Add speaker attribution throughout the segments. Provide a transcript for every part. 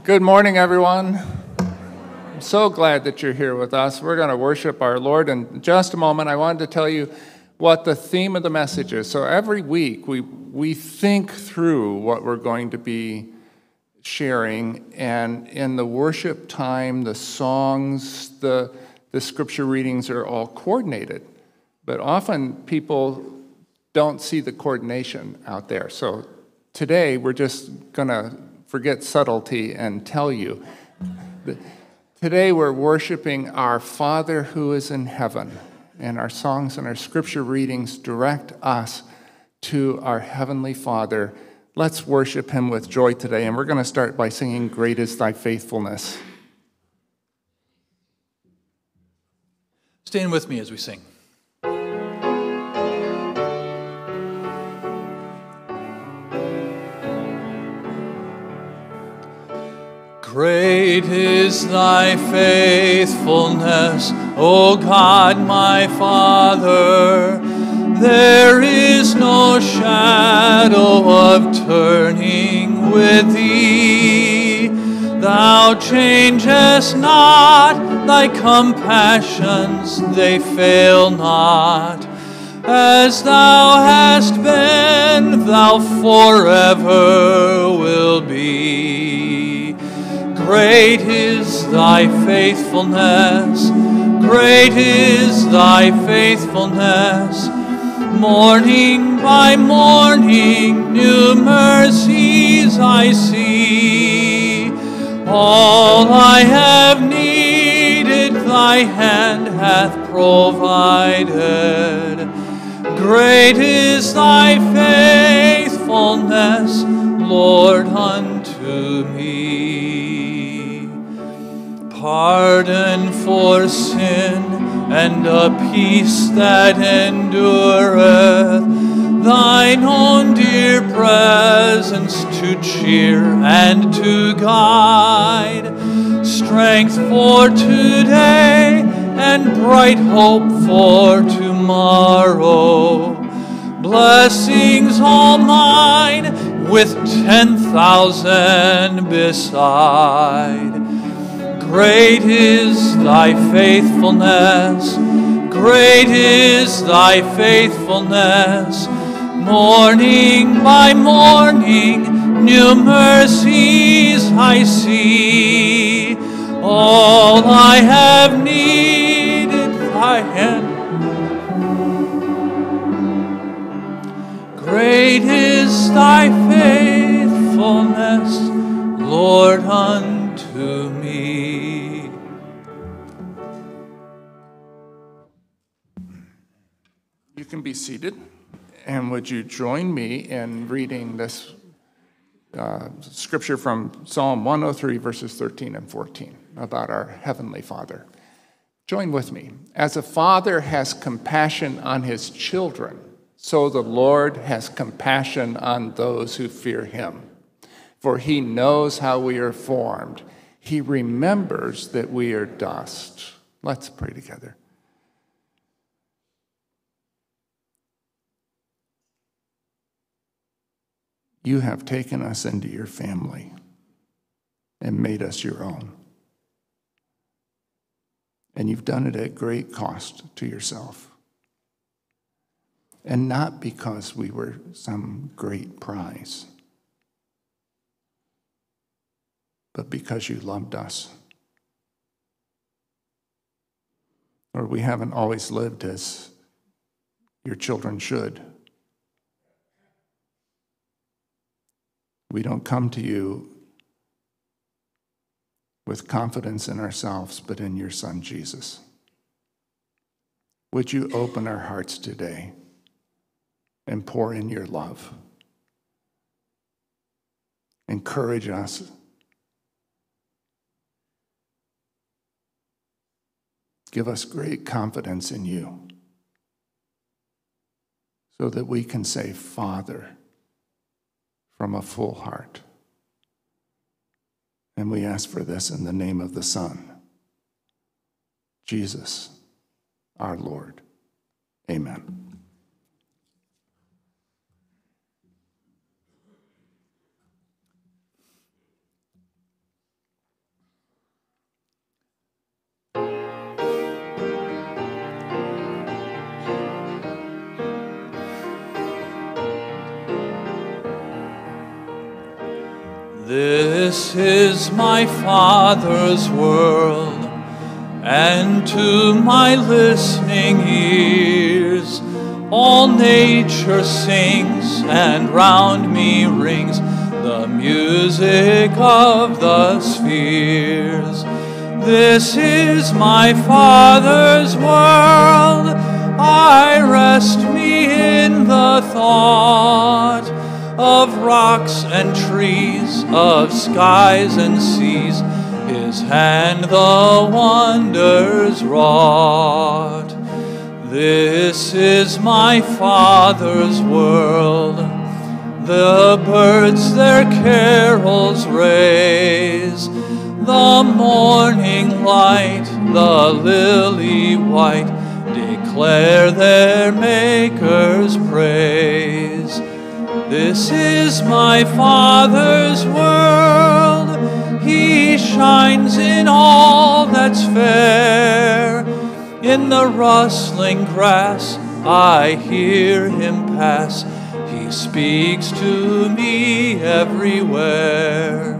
Speaker 1: Good morning, everyone. I'm so glad that you're here with us. We're going to worship our Lord. In just a moment, I wanted to tell you what the theme of the message is. So every week, we think through what we're going to be sharing. And in the worship time, the songs, the scripture readings are all coordinated. But often people don't see the coordination out there. So today, we're just going to forget subtlety and tell you. Today we're worshiping our Father who is in heaven, and our songs and our scripture readings direct us to our Heavenly Father. Let's worship Him with joy today, and we're going to start by singing, "Great is Thy Faithfulness."
Speaker 2: Stand with me as we sing. Great is thy faithfulness, O God my Father. There is no shadow of turning with thee. Thou changest not, thy compassions, they fail not. As thou hast been, thou forever will be. Great is thy faithfulness, great is thy faithfulness. Morning by morning, new mercies I see. All I have needed, thy hand hath provided. Great is thy faithfulness, Lord, unto me. Pardon for sin and a peace that endureth, thine own dear presence to cheer and to guide, strength for today and bright hope for tomorrow, blessings all mine with 10,000 beside. Great is thy faithfulness, great is thy faithfulness. Morning by morning, new mercies I see. All I have needed, thy hand. Great is thy faithfulness, Lord, unto me.
Speaker 1: You can be seated. And would you join me in reading this scripture from Psalm 103, verses 13 and 14, about our Heavenly Father. Join with me. As a father has compassion on his children, so the Lord has compassion on those who fear him. For he knows how we are formed. He remembers that we are dust. Let's pray together. You have taken us into your family and made us your own. And you've done it at great cost to yourself. And not because we were some great prize, but because you loved us. Or we haven't always lived as your children should. We don't come to you with confidence in ourselves, but in your Son, Jesus. Would you open our hearts today and pour in your love? Encourage us. Give us great confidence in you so that we can say, Father, from a full heart. And we ask for this in the name of the Son, Jesus, our Lord. Amen.
Speaker 2: This is my Father's world, and to my listening ears all nature sings, and round me rings the music of the spheres. This is my Father's world, I rest me in the thought of rocks and trees, of skies and seas, his hand the wonders wrought. This is my Father's world, the birds their carols raise, the morning light, the lily white, declare their Maker's praise. This is my Father's world, he shines in all that's fair. In the rustling grass I hear him pass, he speaks to me everywhere.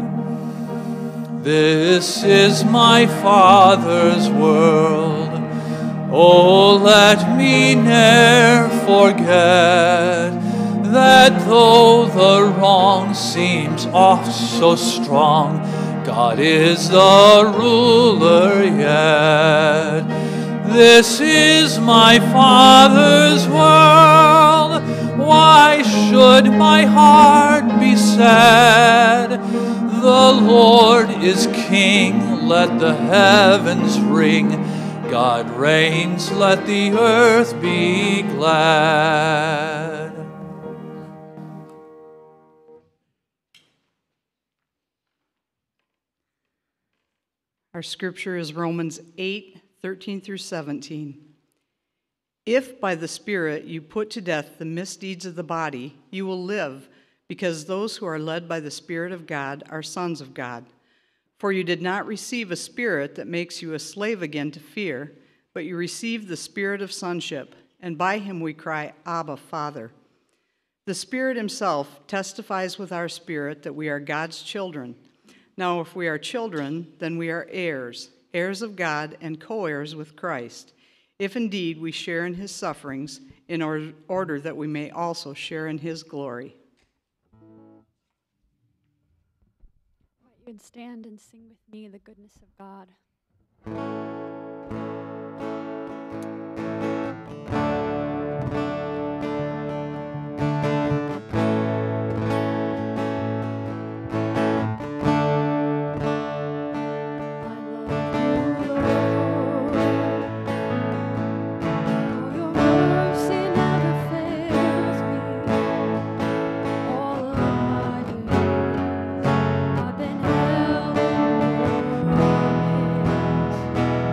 Speaker 2: This is my Father's world, oh, let me ne'er forget that though the wrong seems oft so strong, God is the ruler yet. This is my Father's world, why should my heart be sad? The Lord is King, let the heavens ring. God reigns, let the earth be glad.
Speaker 3: Our scripture is Romans 8:13 through 17. If by the Spirit you put to death the misdeeds of the body, you will live, because those who are led by the Spirit of God are sons of God. For you did not receive a spirit that makes you a slave again to fear, but you received the Spirit of sonship, and by him we cry, Abba, Father. The Spirit himself testifies with our spirit that we are God's children. Now, if we are children, then we are heirs, heirs of God and co-heirs with Christ, if indeed we share in his sufferings, in order that we may also share in his glory.
Speaker 4: You would stand and sing with me the goodness of God.
Speaker 5: I've been held in your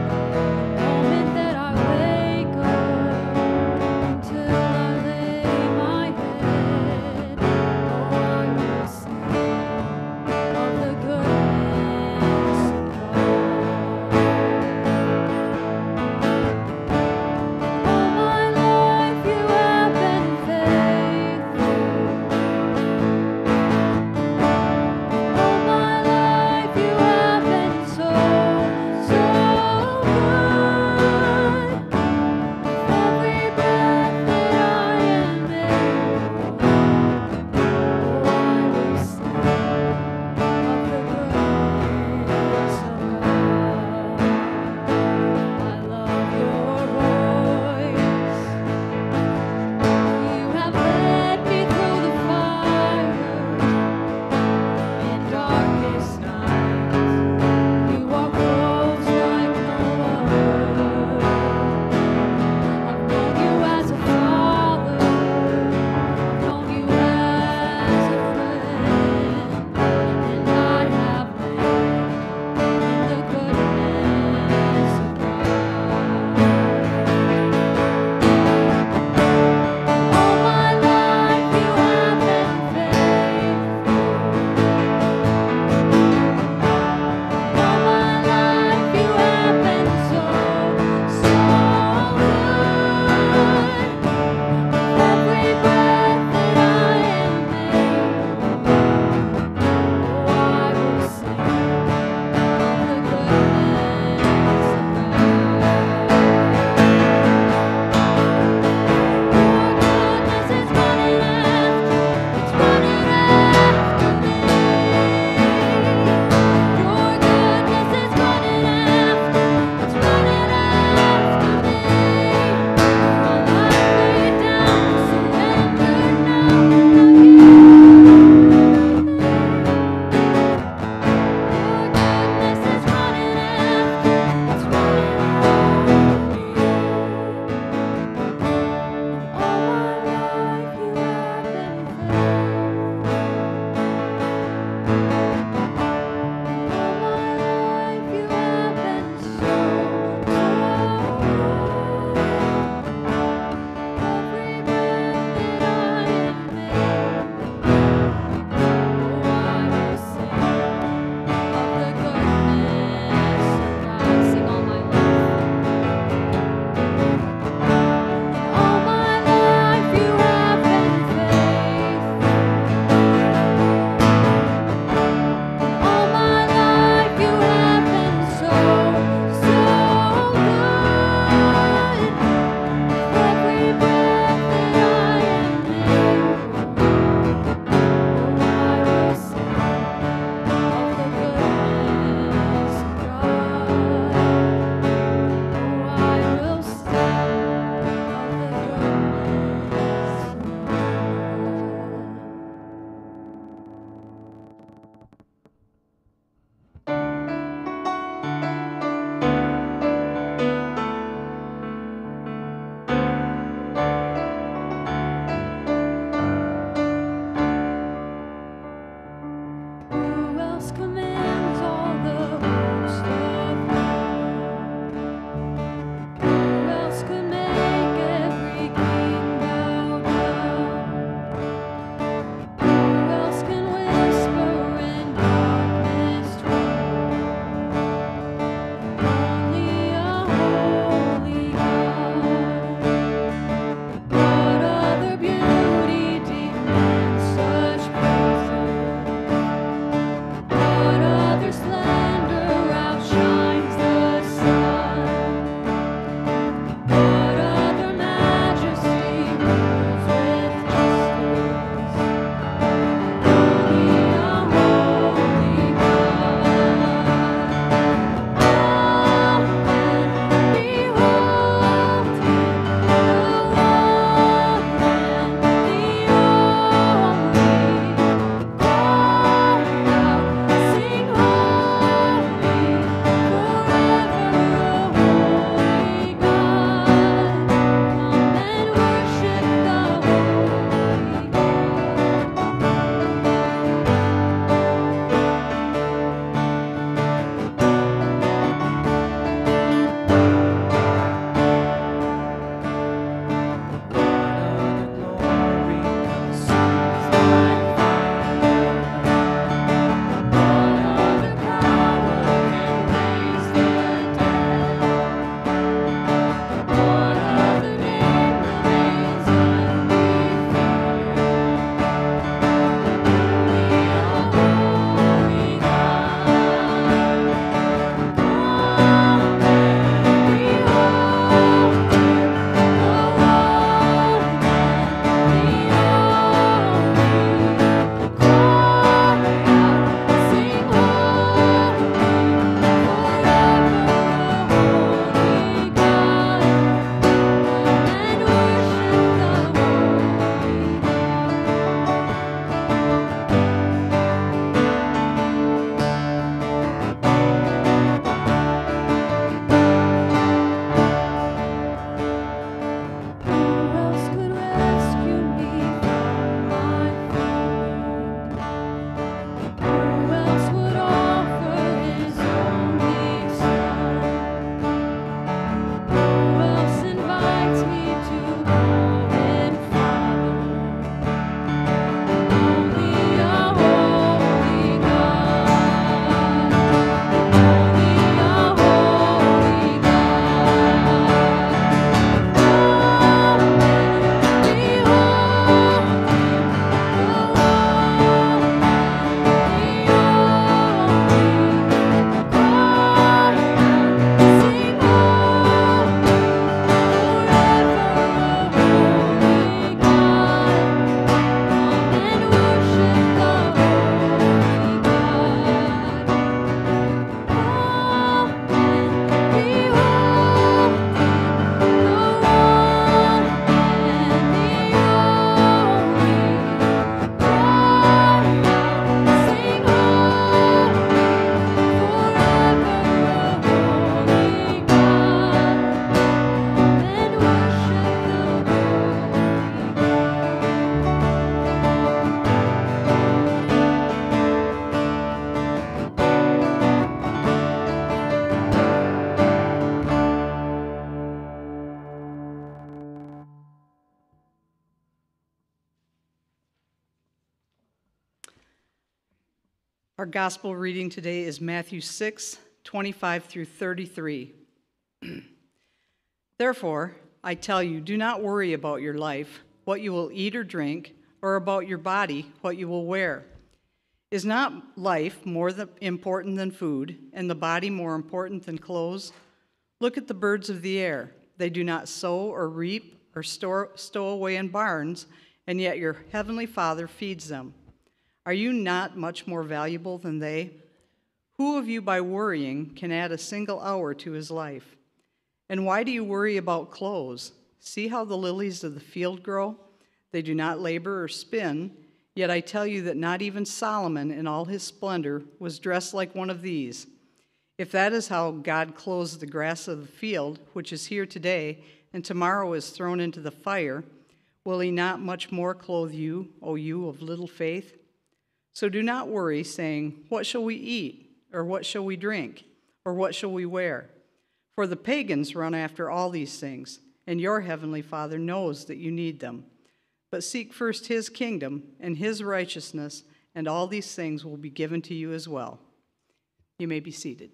Speaker 3: Our gospel reading today is Matthew 6, 25 through 33. Therefore, I tell you, do not worry about your life, what you will eat or drink, or about your body, what you will wear. Is not life more important than food, and the body more important than clothes? Look at the birds of the air. They do not sow or reap or stow away in barns, and yet your heavenly Father feeds them. Are you not much more valuable than they? Who of you by worrying can add a single hour to his life? And why do you worry about clothes? See how the lilies of the field grow? They do not labor or spin, yet I tell you that not even Solomon in all his splendor was dressed like one of these. If that is how God clothes the grass of the field, which is here today, and tomorrow is thrown into the fire, will he not much more clothe you, O you of little faith? So do not worry, saying, what shall we eat? Or what shall we drink? Or what shall we wear? For the pagans run after all these things, and your heavenly Father knows that you need them. But seek first his kingdom and his righteousness, and all these things will be given to you as well. You may be seated.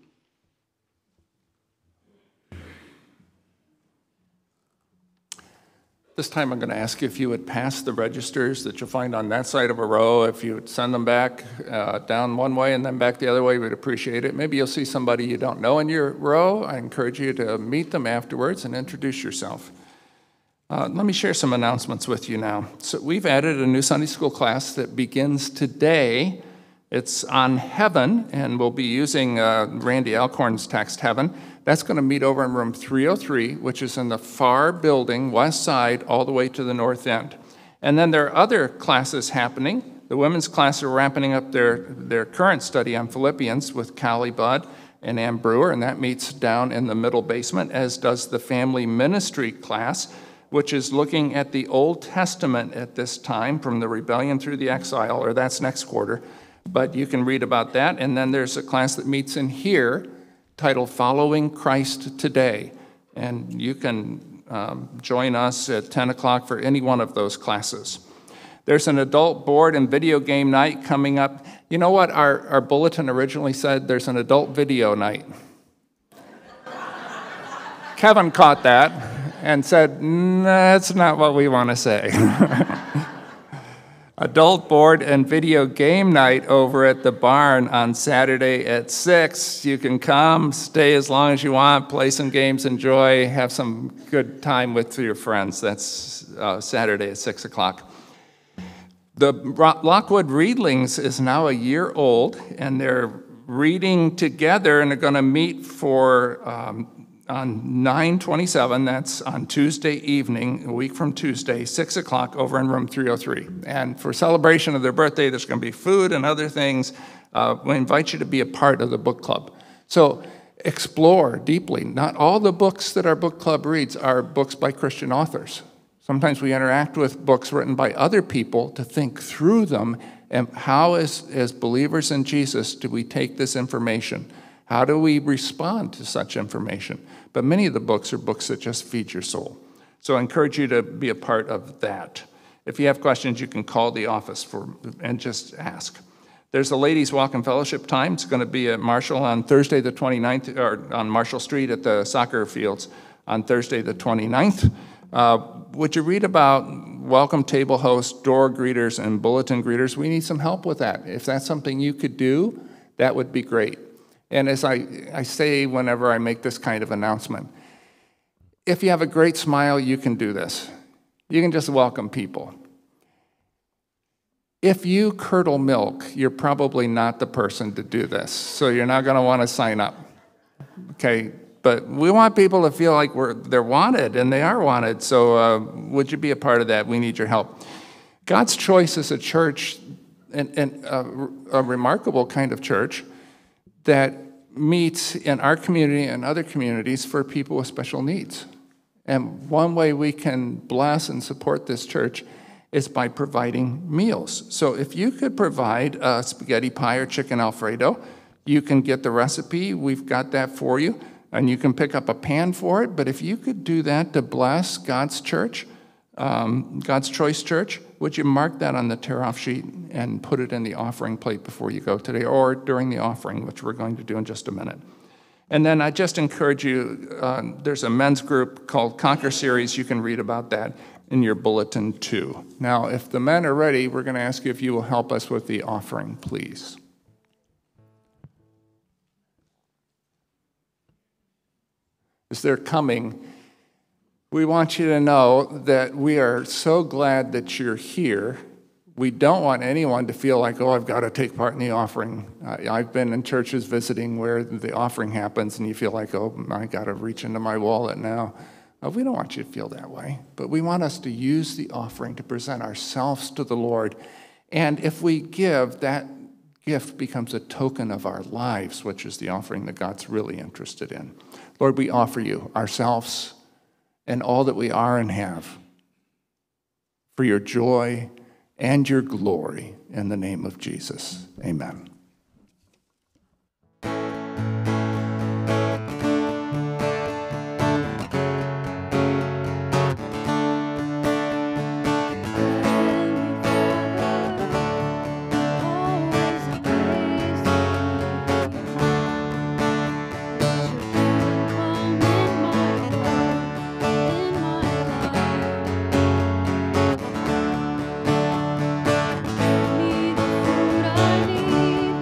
Speaker 1: This time I'm going to ask you if you would pass the registers that you'll find on that side of a row. If you would send them back down one way and then back the other way, we'd appreciate it. Maybe you'll see somebody you don't know in your row. I encourage you to meet them afterwards and introduce yourself. Let me share some announcements with you now. So we've added a new Sunday school class that begins today. It's on heaven, and we'll be using Randy Alcorn's text, Heaven. That's going to meet over in room 303, which is in the far building, west side, all the way to the north end. And then there are other classes happening. The women's class are wrapping up their current study on Philippians with Callie Budd and Ann Brewer, and that meets down in the middle basement, as does the family ministry class, which is looking at the Old Testament at this time, from the rebellion through the exile, or that's next quarter. But you can read about that. And then there's a class that meets in here titled Following Christ Today. And you can join us at 10 o'clock for any one of those classes. There's an adult board and video game night coming up. You know what our bulletin originally said? There's an adult video night. Kevin caught that and said, that's not what we want to say. Adult board and video game night over at the barn on Saturday at 6. You can come, stay as long as you want, play some games, enjoy, have some good time with your friends. That's Saturday at 6 o'clock. The Lockwood Readlings is now a year old, and they're reading together, and they're going to meet for on 9/27, that's on Tuesday evening, a week from Tuesday, 6 o'clock over in room 303. And for celebration of their birthday, there's going to be food and other things. We invite you to be a part of the book club. So explore deeply. Not all the books that our book club reads are books by Christian authors. Sometimes we interact with books written by other people to think through them, and how, as believers in Jesus, do we take this information? How do we respond to such information? But many of the books are books that just feed your soul. So I encourage you to be a part of that. If you have questions, you can call the office and just ask. There's a ladies' walk and fellowship time. It's going to be at Marshall on Thursday the 29th, or on Marshall Street at the soccer fields on Thursday the 29th. Would you read about welcome table hosts, door greeters, and bulletin greeters? We need some help with that. If that's something you could do, that would be great. And as I say whenever I make this kind of announcement, if you have a great smile, you can do this. You can just welcome people. If you curdle milk, you're probably not the person to do this, so you're not going to want to sign up. Okay, but we want people to feel like they're wanted, and they are wanted, so would you be a part of that? We need your help. God's Choice is a church, and a remarkable kind of church, that meets in our community and other communities for people with special needs. And one way we can bless and support this church is by providing meals. So if you could provide a spaghetti pie or chicken Alfredo, you can get the recipe. We've got that for you, and you can pick up a pan for it. But if you could do that to bless God's church, God's Choice Church, would you mark that on the tear-off sheet and put it in the offering plate before you go today, or during the offering, which we're going to do in just a minute. And then I just encourage you, there's a men's group called Conquer Series. You can read about that in your bulletin too. Now, if the men are ready, we're going to ask you if you will help us with the offering, please. As they're coming, we want you to know that we are so glad that you're here. We don't want anyone to feel like, oh, I've got to take part in the offering. I've been in churches visiting where the offering happens and you feel like, oh, I got to reach into my wallet now. We don't want you to feel that way, but we want us to use the offering to present ourselves to the Lord. And if we give, that gift becomes a token of our lives, which is the offering that God's really interested in. Lord, we offer you ourselves and all that we are and have for your joy and your glory in the name of Jesus. Amen.
Speaker 4: Give me the food I need.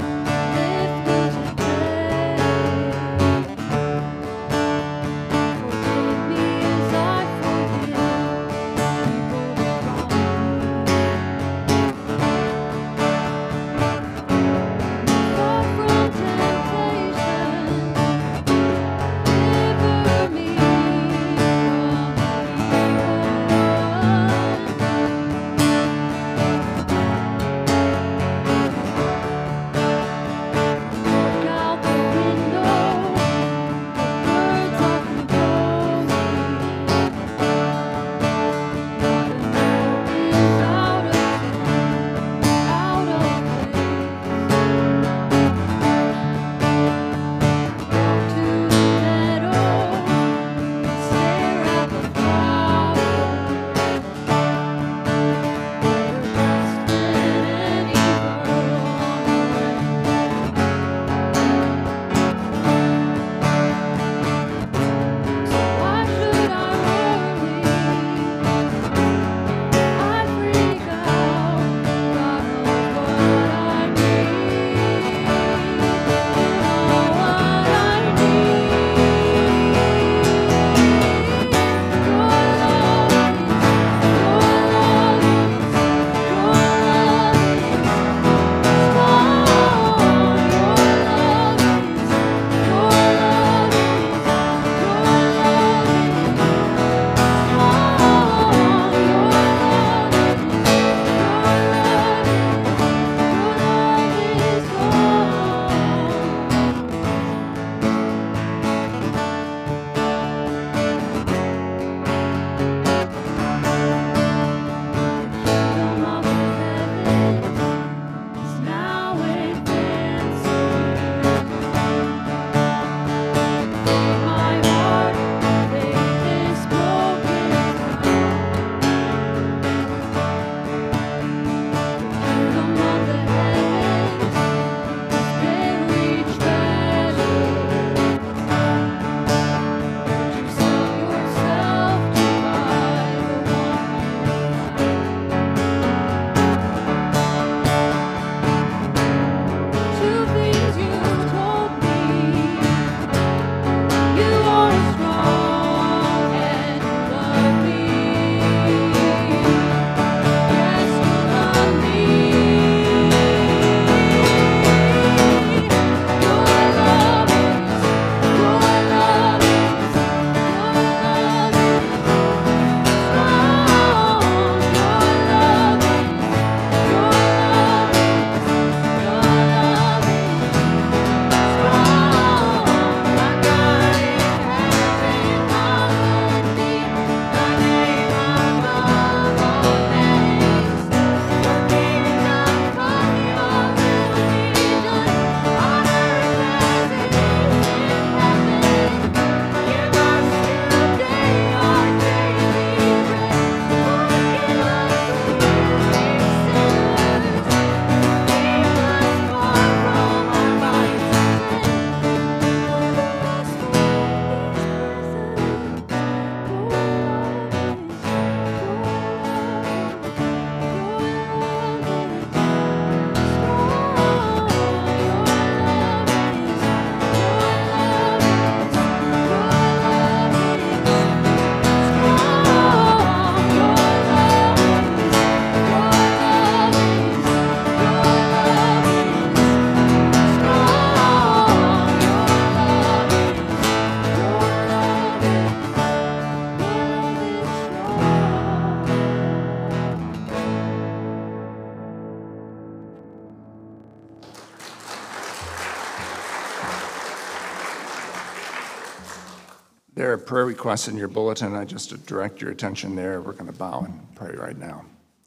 Speaker 1: There are prayer requests in your bulletin. I just direct your attention there. We're going to bow and pray right now.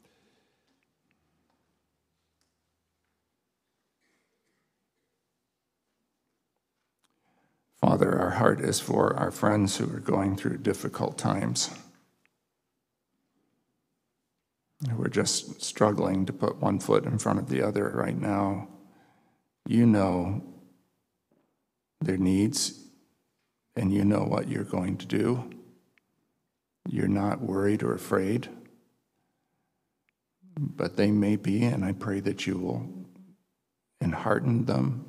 Speaker 1: Father, our heart is for our friends who are going through difficult times. We're just struggling to put one foot in front of the other right now. You know their needs, and you know what you're going to do. You're not worried or afraid, but they may be, and I pray that you will enhearten them,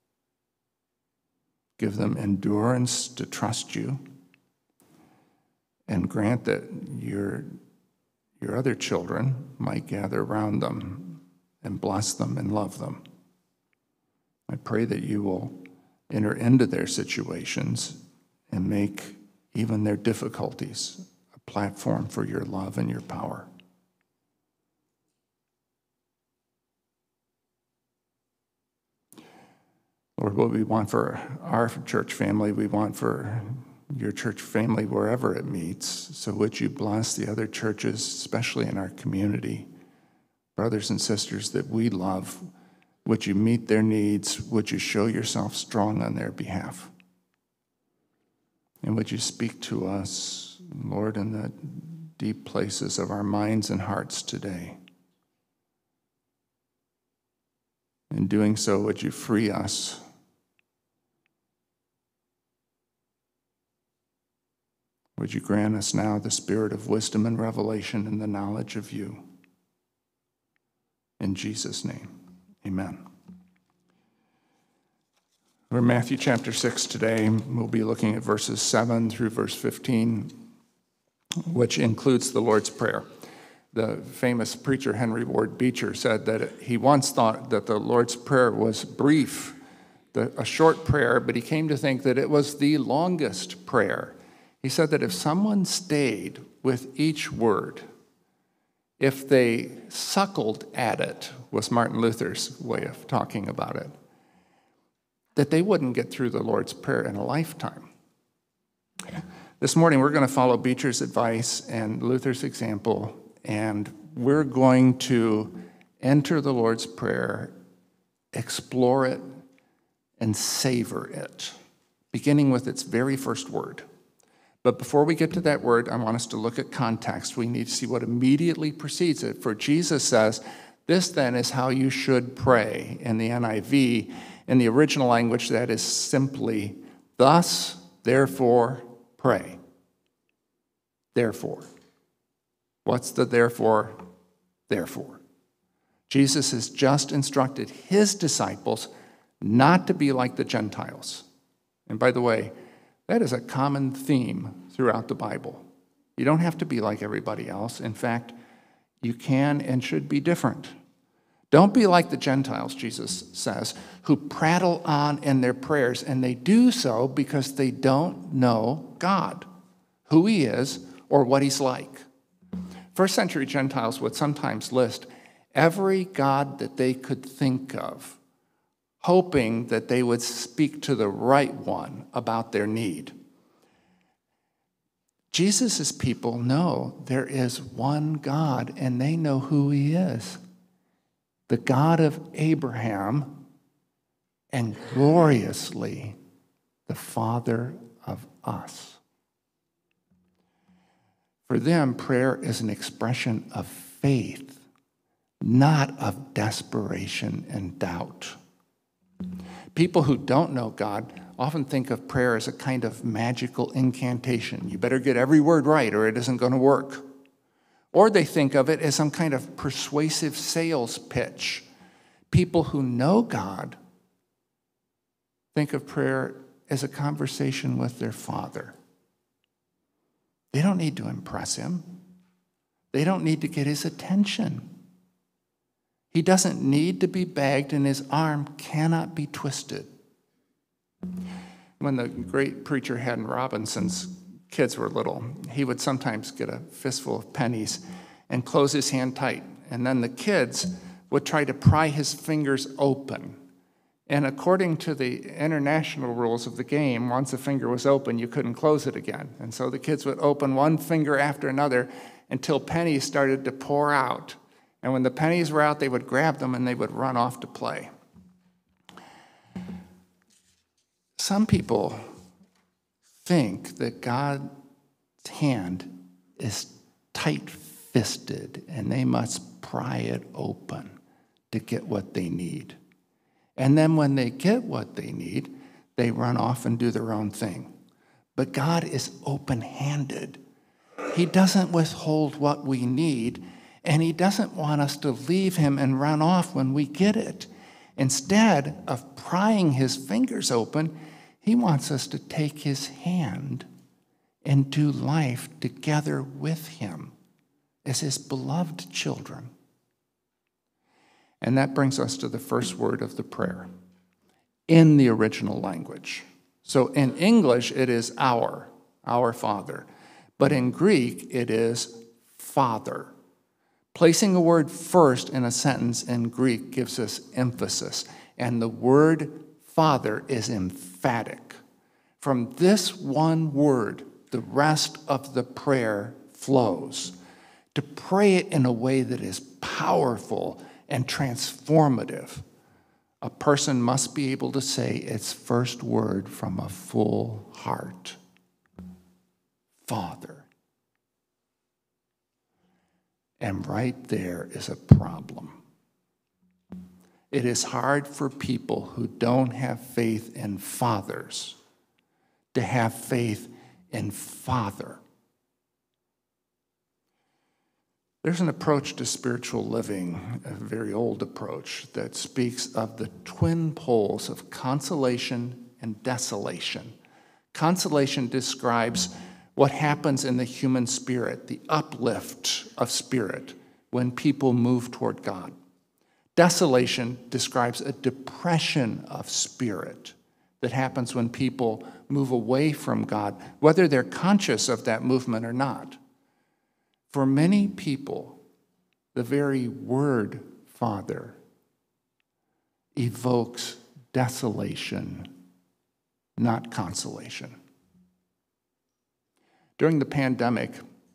Speaker 1: give them endurance to trust you, and grant that your other children might gather around them and bless them and love them. I pray that you will enter into their situations and make even their difficulties a platform for your love and your power. Lord, what we want for our church family, we want for your church family wherever it meets. So would you bless the other churches, especially in our community, brothers and sisters that we love. Would you meet their needs? Would you show yourself strong on their behalf? And would you speak to us, Lord, in the deep places of our minds and hearts today? In doing so, would you free us would you grant us now the spirit of wisdom and revelation and the knowledge of you? In Jesus' name, amen. We're in Matthew chapter 6 today. We'll be looking at verses 7 through verse 15, which includes the Lord's Prayer. The famous preacher Henry Ward Beecher said that he once thought that the Lord's Prayer was brief, a short prayer, but he came to think that it was the longest prayer. He said that if someone stayed with each word, if they suckled at it, was Martin Luther's way of talking about it, that they wouldn't get through the Lord's Prayer in a lifetime. This morning, we're going to follow Beecher's advice and Luther's example, and we're going to enter the Lord's Prayer, explore it, and savor it, beginning with its very first word. But before we get to that word, I want us to look at context. We need to see what immediately precedes it. For Jesus says, this then is how you should pray. In the NIV, in the original language, that is simply, thus, therefore, pray. Therefore. What's the therefore? Therefore. Jesus has just instructed his disciples not to be like the Gentiles. And by the way, that is a common theme throughout the Bible. You don't have to be like everybody else. In fact, you can and should be different. Don't be like the Gentiles, Jesus says, who prattle on in their prayers, and they do so because they don't know God, who he is, or what he's like. First century Gentiles would sometimes list every god that they could think of, hoping that they would speak to the right one about their need. Jesus' people know there is one God, and they know who he is. The God of Abraham, and gloriously, the Father of us. For them, prayer is an expression of faith, not of desperation and doubt. People who don't know God often think of prayer as a kind of magical incantation. You better get every word right or it isn't going to work. Or they think of it as some kind of persuasive sales pitch. People who know God think of prayer as a conversation with their Father. They don't need to impress him. They don't need to get his attention. He doesn't need to be begged, and his arm cannot be twisted. When the great preacher Haddon Robinson's kids were little, he would sometimes get a fistful of pennies and close his hand tight. And then the kids would try to pry his fingers open And according to the international rules of the game, once a finger was open, you couldn't close it again. And so the kids would open one finger after another until pennies started to pour out. And when the pennies were out, they would grab them and they would run off to play. Some people think that God's hand is tight-fisted and they must pry it open to get what they need. And then when they get what they need, they run off and do their own thing. But God is open-handed. He doesn't withhold what we need, and he doesn't want us to leave him and run off when we get it. Instead of prying his fingers open, he wants us to take his hand and do life together with him as his beloved children. And that brings us to the first word of the prayer in the original language. So in English, it is our Father. But in Greek, it is Father. Placing a word first in a sentence in Greek gives us emphasis. And the word Father is emphatic. From this one word, the rest of the prayer flows. To pray it in a way that is powerful and transformative, a person must be able to say its first word from a full heart. Father. And right there is a problem. It is hard for people who don't have faith in fathers to have faith in Father. There's an approach to spiritual living, a very old approach, that speaks of the twin poles of consolation and desolation. Consolation describes what happens in the human spirit, the uplift of spirit when people move toward God. Desolation describes a depression of spirit that happens when people move away from God, whether they're conscious of that movement or not. For many people, the very word Father evokes desolation, not consolation. During the pandemic,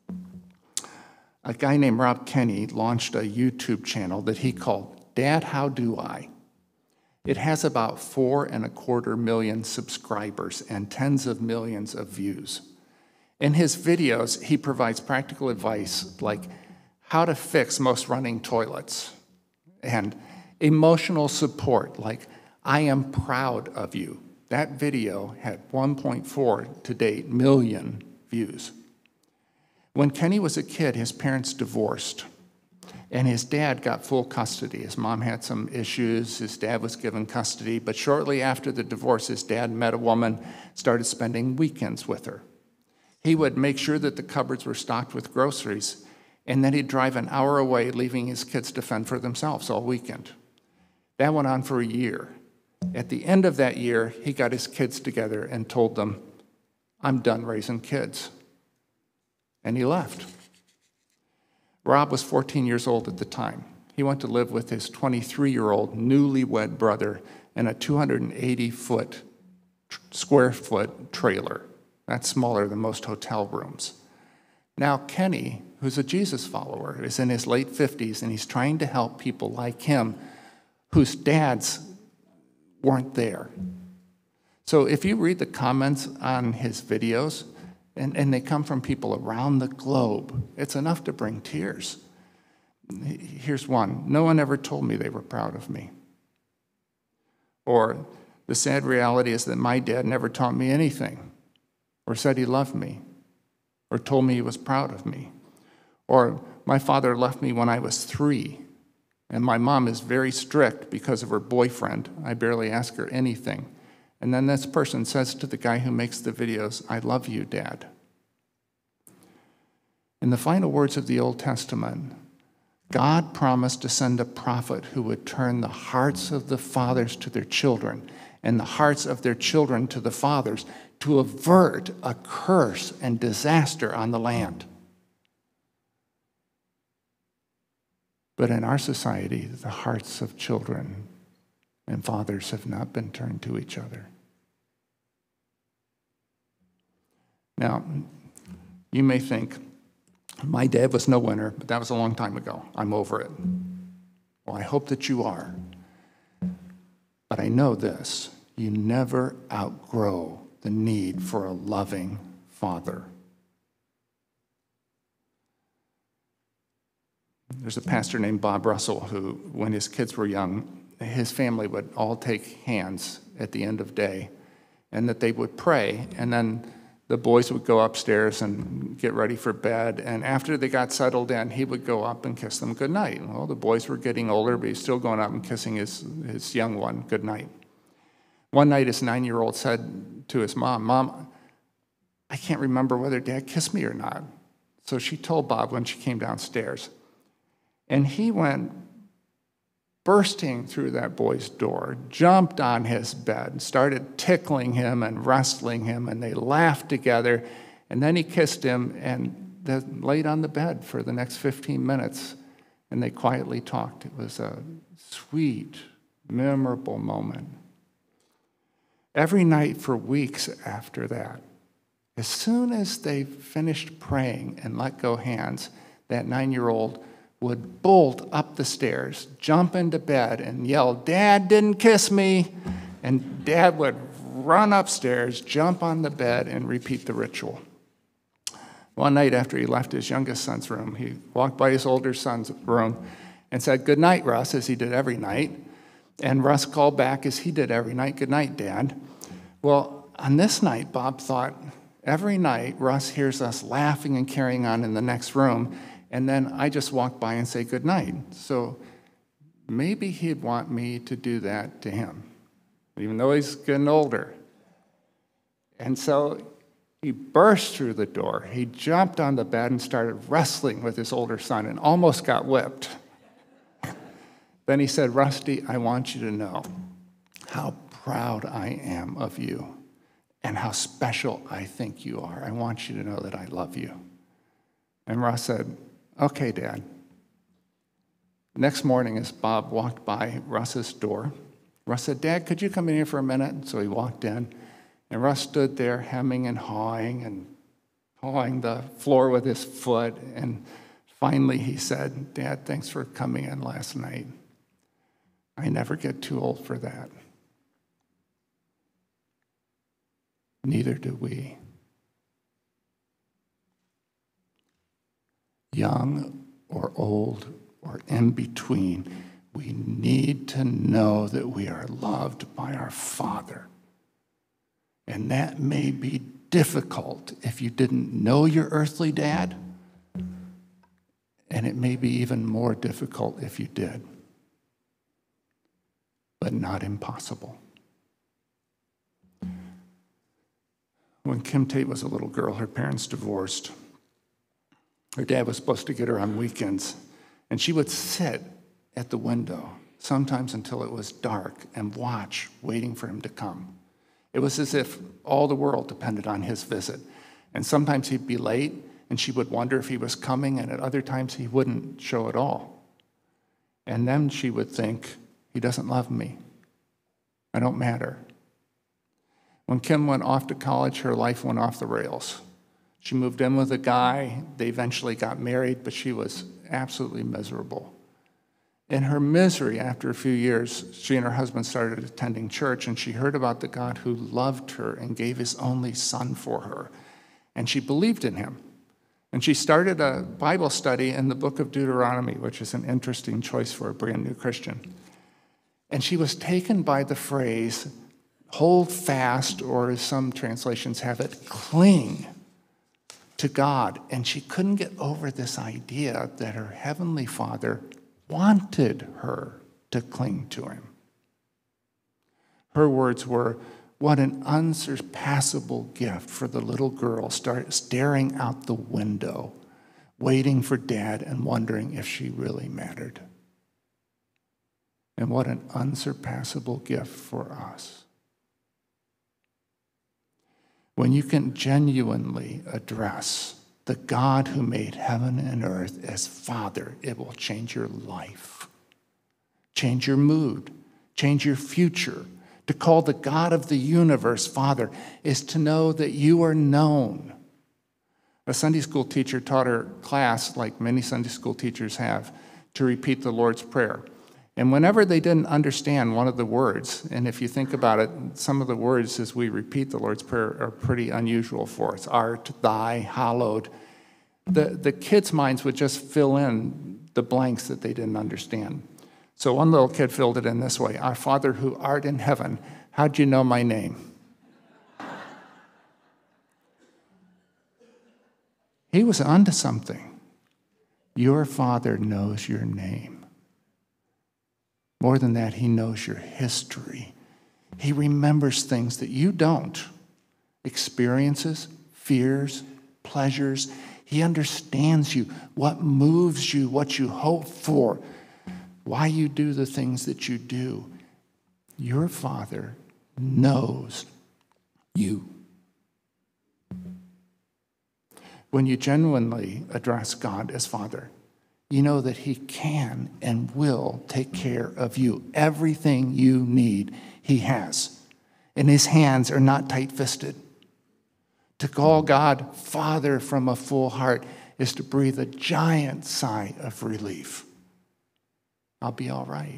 Speaker 1: a guy named Rob Kenny launched a YouTube channel that he called Dad, How Do I? It has about 4.25 million subscribers and tens of millions of views. In his videos, he provides practical advice like how to fix most running toilets and emotional support like, I am proud of you. That video had 1.4 to date million views. When Kenny was a kid, his parents divorced, and his dad got full custody. His mom had some issues. His dad was given custody, but shortly after the divorce, his dad met a woman, started spending weekends with her. He would make sure that the cupboards were stocked with groceries, and then he'd drive an hour away, leaving his kids to fend for themselves all weekend. That went on for a year. At the end of that year, he got his kids together and told them, I'm done raising kids. And he left. Rob was 14 years old at the time. He went to live with his 23-year-old newlywed brother in a 280 square foot trailer. That's smaller than most hotel rooms. Now Kenny, who's a Jesus follower, is in his late 50s, and he's trying to help people like him whose dads weren't there. So if you read the comments on his videos, and they come from people around the globe, it's enough to bring tears. Here's one. No one ever told me they were proud of me. Or the sad reality is that my dad never taught me anything, or said he loved me, or told me he was proud of me. Or my father left me when I was 3, and my mom is very strict because of her boyfriend. I barely ask her anything. And then this person says to the guy who makes the videos, I love you, Dad. In the final words of the Old Testament, God promised to send a prophet who would turn the hearts of the fathers to their children and the hearts of their children to the fathers to avert a curse and disaster on the land. But in our society, the hearts of children and fathers have not been turned to each other. Now, you may think, my dad was no winner, but that was a long time ago. I'm over it. Well, I hope that you are. But I know this, you never outgrow the need for a loving father. There's a pastor named Bob Russell who, when his kids were young, his family would all take hands at the end of day, and that they would pray, and then the boys would go upstairs and get ready for bed, and after they got settled in, he would go up and kiss them goodnight. Well, the boys were getting older, but he's still going up and kissing his young one goodnight. One night, his 9-year-old said to his mom, "Mom, I can't remember whether Dad kissed me or not." So she told Bob when she came downstairs. And he went bursting through that boy's door, jumped on his bed, started tickling him and wrestling him, and they laughed together. And then he kissed him and then laid on the bed for the next 15 minutes, and they quietly talked. It was a sweet, memorable moment. Every night for weeks after that, as soon as they finished praying and let go hands, that 9-year-old would bolt up the stairs, jump into bed, and yell, "Dad didn't kiss me!" And Dad would run upstairs, jump on the bed, and repeat the ritual. One night after he left his youngest son's room, he walked by his older son's room and said, "Good night, Russ," as he did every night. And Russ called back as he did every night, "Good night, Dad." Well, on this night, Bob thought, every night Russ hears us laughing and carrying on in the next room, and then I just walk by and say good night. So maybe he'd want me to do that to him, even though he's getting older. And so he burst through the door. He jumped on the bed and started wrestling with his older son and almost got whipped. Then he said, "Rusty, I want you to know how proud I am of you and how special I think you are. I want you to know that I love you." And Russ said, "Okay, Dad." Next morning, as Bob walked by Russ's door, Russ said, "Dad, could you come in here for a minute?" So he walked in, and Russ stood there hemming and hawing the floor with his foot. And finally he said, "Dad, thanks for coming in last night. I never get too old for that." Neither do we. Young or old or in between, we need to know that we are loved by our Father. And that may be difficult if you didn't know your earthly dad, and it may be even more difficult if you did, but not impossible. When Kim Tate was a little girl, her parents divorced. Her dad was supposed to get her on weekends, and she would sit at the window, sometimes until it was dark, and watch, waiting for him to come. It was as if all the world depended on his visit. And sometimes he'd be late, and she would wonder if he was coming, and at other times he wouldn't show at all. And then she would think, he doesn't love me. I don't matter. When Kim went off to college, her life went off the rails. She moved in with a guy. They eventually got married, but she was absolutely miserable. In her misery, after a few years, she and her husband started attending church, and she heard about the God who loved her and gave his only son for her. And she believed in him. And she started a Bible study in the book of Deuteronomy, which is an interesting choice for a brand new Christian. And she was taken by the phrase, hold fast, or as some translations have it, cling to God. And she couldn't get over this idea that her heavenly Father wanted her to cling to him. Her words were, what an unsurpassable gift for the little girl staring out the window, waiting for Dad and wondering if she really mattered. And what an unsurpassable gift for us. When you can genuinely address the God who made heaven and earth as Father, it will change your life, change your mood, change your future. To call the God of the universe Father is to know that you are known. A Sunday school teacher taught her class, like many Sunday school teachers have, to repeat the Lord's Prayer. And whenever they didn't understand one of the words, and if you think about it, some of the words as we repeat the Lord's Prayer are pretty unusual for us. Art, thy, hallowed. The kids' minds would just fill in the blanks that they didn't understand. So one little kid filled it in this way: Our Father who art in heaven, how'd you know my name? He was onto something. Your Father knows your name. More than that, he knows your history. He remembers things that you don't. Experiences, fears, pleasures. He understands you, what moves you, what you hope for, why you do the things that you do. Your Father knows you. When you genuinely address God as Father, you know that he can and will take care of you. Everything you need, he has. And his hands are not tight-fisted. To call God Father from a full heart is to breathe a giant sigh of relief. I'll be all right.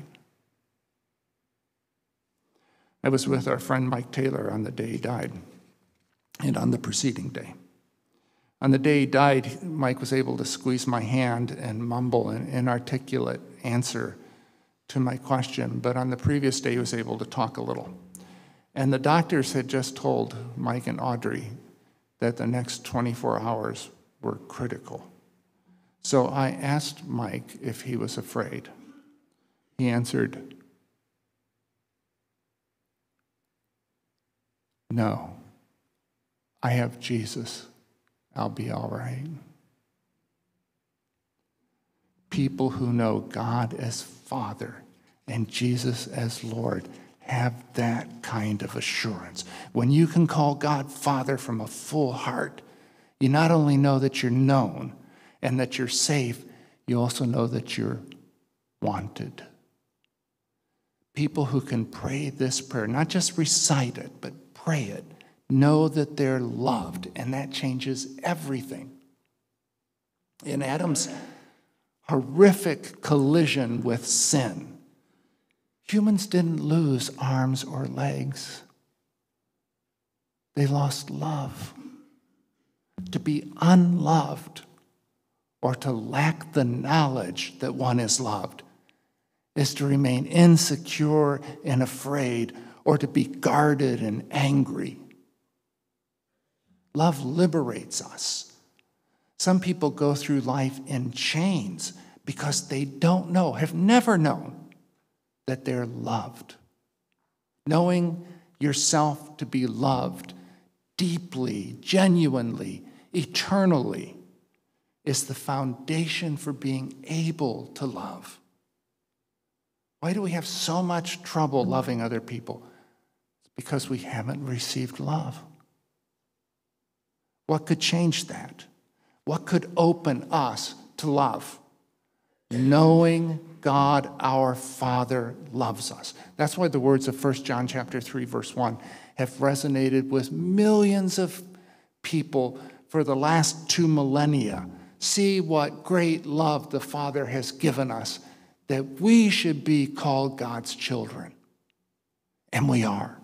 Speaker 1: I was with our friend Mike Taylor on the day he died, and on the preceding day. On the day he died, Mike was able to squeeze my hand and mumble an inarticulate answer to my question, but on the previous day he was able to talk a little. And the doctors had just told Mike and Audrey that the next 24 hours were critical. So I asked Mike if he was afraid. He answered, "No, I have Jesus. I'll be all right." People who know God as Father and Jesus as Lord have that kind of assurance. When you can call God Father from a full heart, you not only know that you're known and that you're safe, you also know that you're wanted. People who can pray this prayer, not just recite it, but pray it, know that they're loved, and that changes everything. In Adam's horrific collision with sin, humans didn't lose arms or legs. They lost love. To be unloved or to lack the knowledge that one is loved is to remain insecure and afraid, or to be guarded and angry. Love liberates us. Some people go through life in chains because they don't know, have never known that they're loved. Knowing yourself to be loved deeply, genuinely, eternally is the foundation for being able to love. Why do we have so much trouble loving other people? It's because we haven't received love. What could change that? What could open us to love? Knowing God, our Father, loves us. That's why the words of 1 John chapter 3, verse 1 have resonated with millions of people for the last 2 millennia. See what great love the Father has given us, that we should be called God's children. And we are.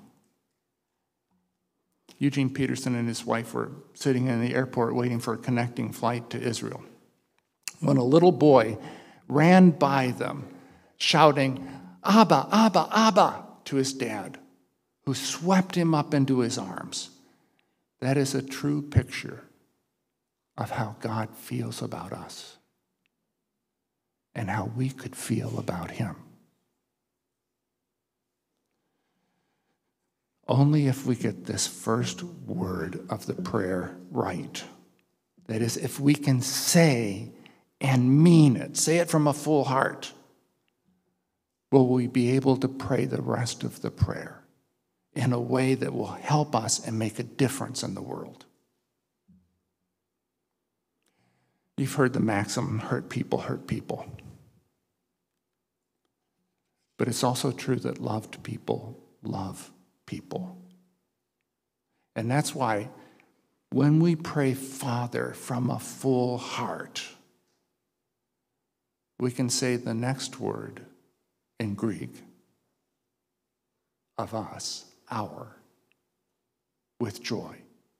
Speaker 1: Eugene Peterson and his wife were sitting in the airport waiting for a connecting flight to Israel when a little boy ran by them shouting, "Abba, Abba, Abba," to his dad, who swept him up into his arms. That is a true picture of how God feels about us and how we could feel about him. Only if we get this first word of the prayer right, that is, if we can say and mean it, say it from a full heart, will we be able to pray the rest of the prayer in a way that will help us and make a difference in the world. You've heard the maxim, hurt people hurt people. But it's also true that loved people love people. And that's why when we pray Father from a full heart, we can say the next word in Greek, of us, our, with joy.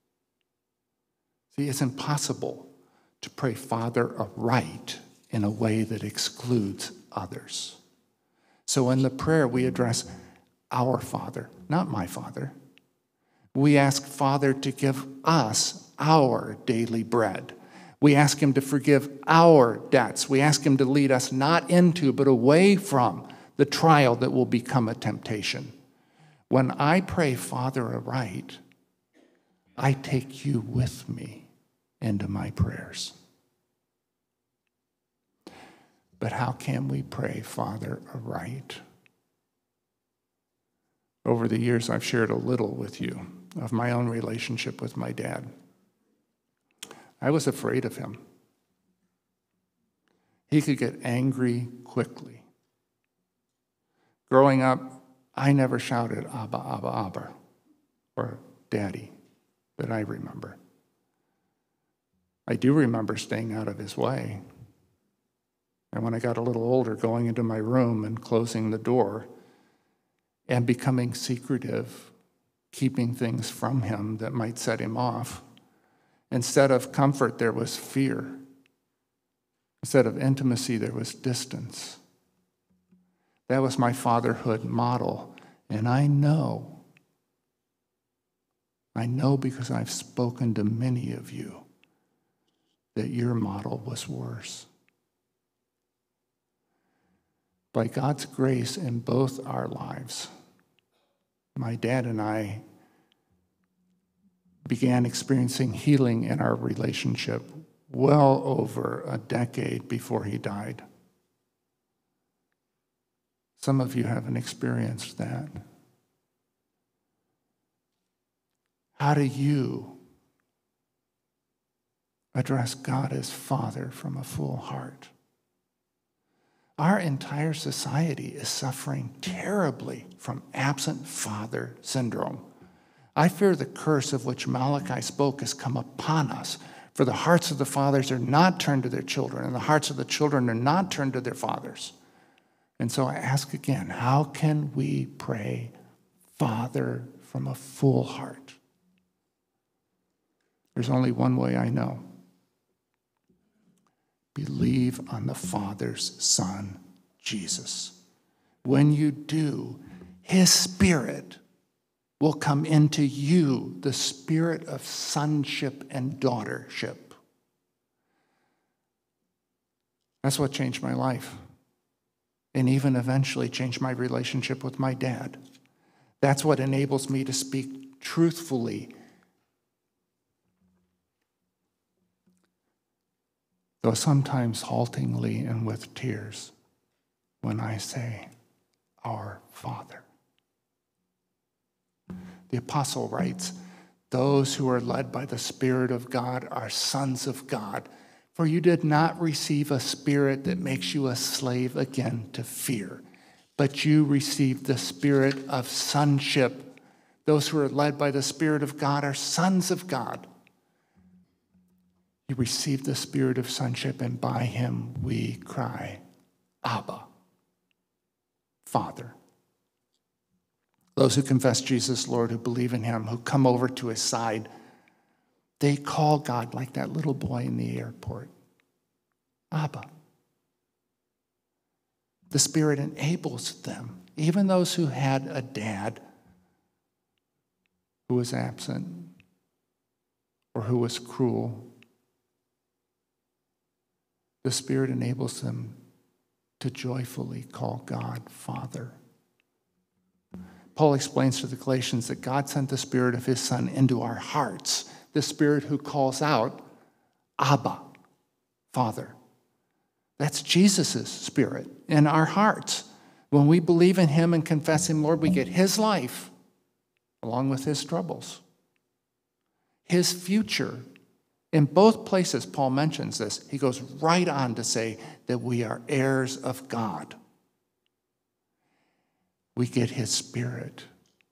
Speaker 1: See, it's impossible to pray Father aright in a way that excludes others. So in the prayer, we address our Father, not my Father. We ask Father to give us our daily bread. We ask him to forgive our debts. We ask him to lead us not into, but away from the trial that will become a temptation. When I pray Father aright, I take you with me into my prayers. But how can we pray Father aright? Over the years, I've shared a little with you of my own relationship with my dad. I was afraid of him. He could get angry quickly. Growing up, I never shouted Abba, Abba, Abba, or Daddy, that I remember. I do remember staying out of his way. And when I got a little older, going into my room and closing the door and becoming secretive, keeping things from him that might set him off. Instead of comfort, there was fear. Instead of intimacy, there was distance. That was my fatherhood model. And I know because I've spoken to many of you, that your model was worse. By God's grace in both our lives, my dad and I began experiencing healing in our relationship well over a decade before he died. Some of you haven't experienced that. How do you address God as Father from a full heart? Our entire society is suffering terribly from absent father syndrome. I fear the curse of which Malachi spoke has come upon us. For the hearts of the fathers are not turned to their children, and the hearts of the children are not turned to their fathers. And so I ask again, how can we pray Father from a full heart? There's only one way I know. Believe on the Father's Son, Jesus. When you do, his Spirit will come into you, the spirit of sonship and daughtership. That's what changed my life, and even eventually changed my relationship with my dad. That's what enables me to speak truthfully, though sometimes haltingly and with tears, when I say, Our Father. The apostle writes, those who are led by the Spirit of God are sons of God. For you did not receive a spirit that makes you a slave again to fear, but you received the spirit of sonship. Those who are led by the Spirit of God are sons of God. You received the spirit of sonship, and by him we cry, Abba, Father. Those who confess Jesus, Lord, who believe in him, who come over to his side, they call God like that little boy in the airport, Abba. The Spirit enables them, even those who had a dad who was absent or who was cruel. The Spirit enables them to joyfully call God Father. Paul explains to the Galatians that God sent the Spirit of his Son into our hearts, the Spirit who calls out, Abba, Father. That's Jesus' Spirit in our hearts. When we believe in him and confess him, Lord, we get his life along with his troubles, his future. In both places, Paul mentions this. He goes right on to say that we are heirs of God. we get his Spirit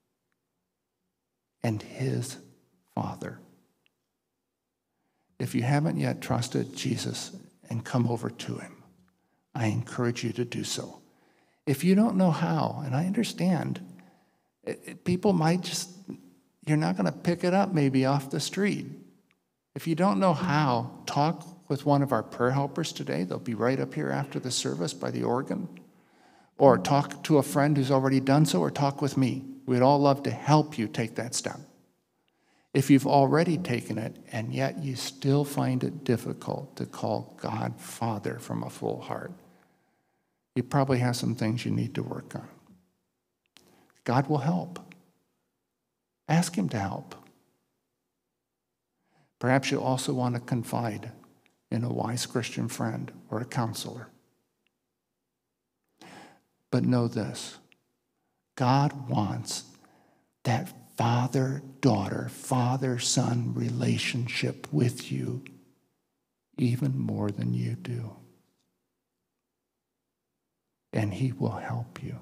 Speaker 1: and his Father. If you haven't yet trusted Jesus and come over to him, I encourage you to do so. If you don't know how, and I understand, people might just, you're not going to pick it up maybe off the street. If you don't know how, talk with one of our prayer helpers today. They'll be right up here after the service by the organ. Or talk to a friend who's already done so, or talk with me. We'd all love to help you take that step. If you've already taken it and yet you still find it difficult to call God Father from a full heart, you probably have some things you need to work on. God will help. Ask him to help. Perhaps you also want to confide in a wise Christian friend or a counselor. But know this, God wants that father-daughter, father-son relationship with you even more than you do. And he will help you.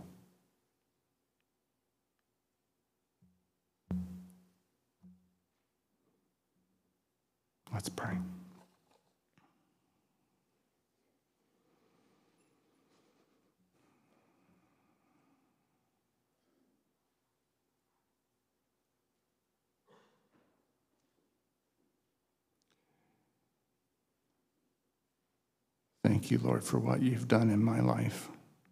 Speaker 1: Let's pray. Thank you, Lord, for what you've done in my life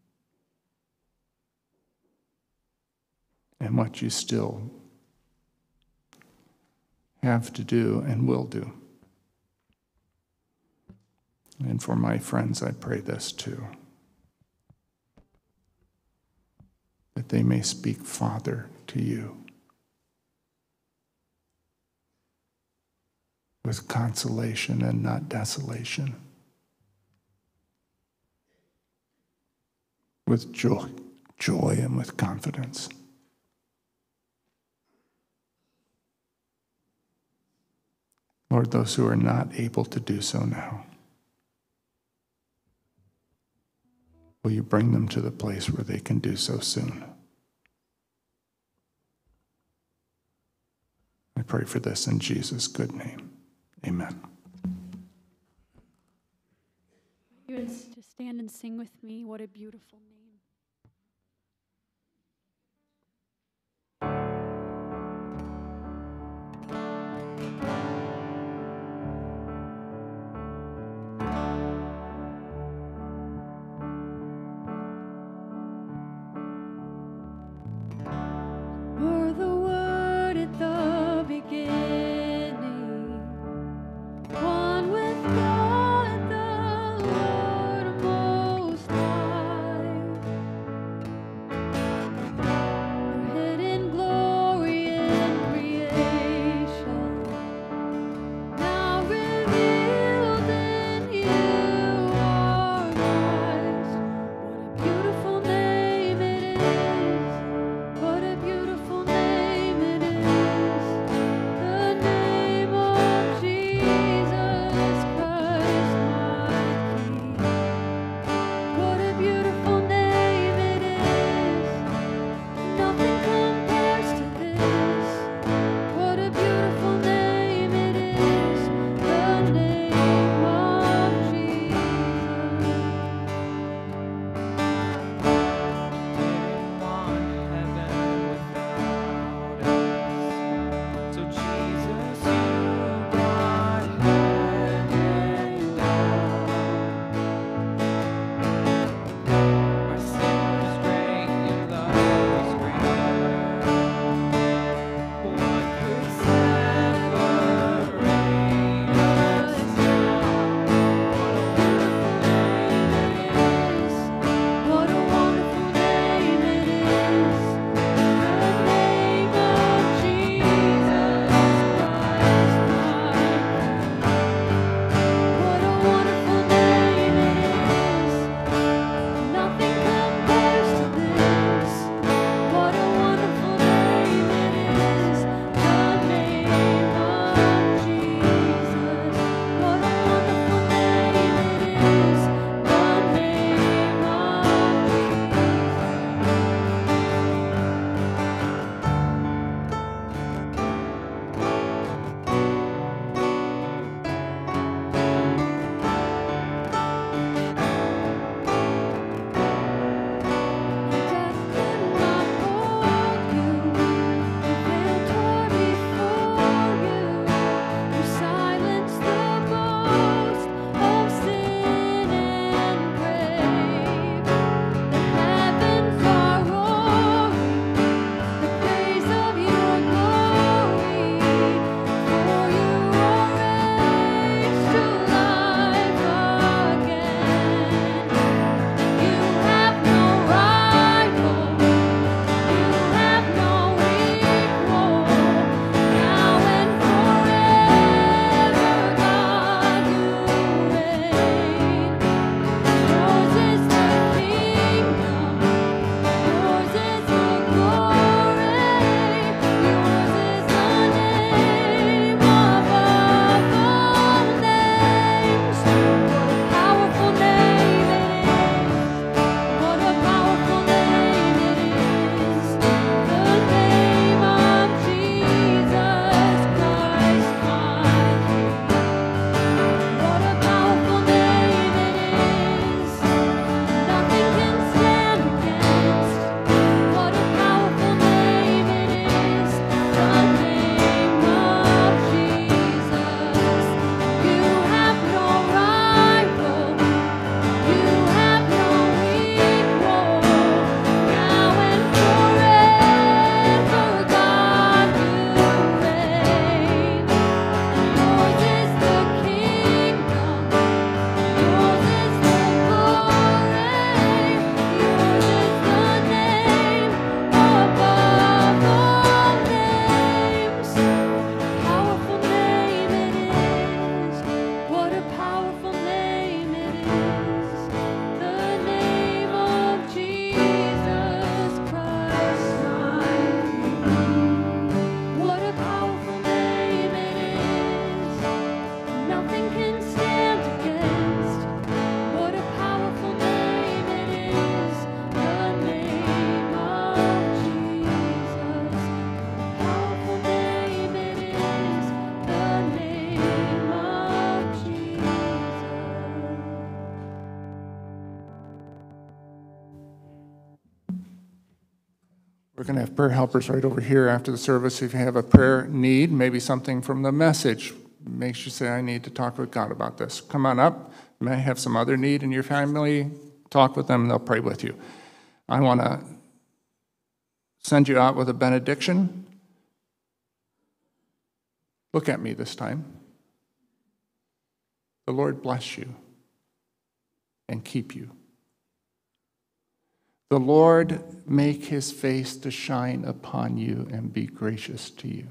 Speaker 1: and what you still have to do and will do. And for my friends, I pray this too, that they may speak Father to you with consolation and not desolation, with joy and with confidence. Lord, those who are not able to do so now, will you bring them to the place where they can do so soon? I pray for this in Jesus' good name. Amen.
Speaker 4: You would to stand and sing with me, What a Beautiful Name. Were the Word at the beginning, one with God the Lord Most High.
Speaker 1: prayer helpers right over here after the service. If you have a prayer need, maybe something from the message makes you say, I need to talk with God about this. Come on up. You may have some other need in your family. Talk with them, and they'll pray with you. I want to send you out with a benediction. Look at me this time. The Lord bless you and keep you. The Lord make his face to shine upon you and be gracious to you.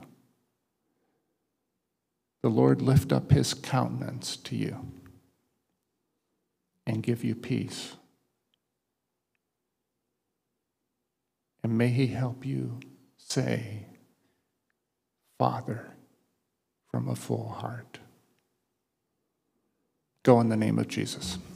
Speaker 1: The Lord lift up his countenance to you and give you peace. And may he help you say, Father, from a full heart. Go in the name of Jesus.